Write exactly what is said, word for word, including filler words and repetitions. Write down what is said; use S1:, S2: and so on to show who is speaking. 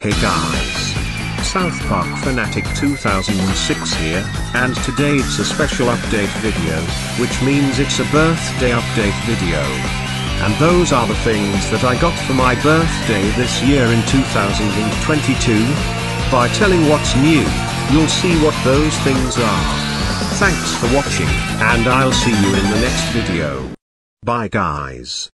S1: Hey guys, South Park Fanatic two thousand six here, and today it's a special update video, which means it's a birthday update video. And those are the things that I got for my birthday this year in two thousand twenty-two. By telling what's new, you'll see what those things are. Thanks for watching, and I'll see you in the next video. Bye guys.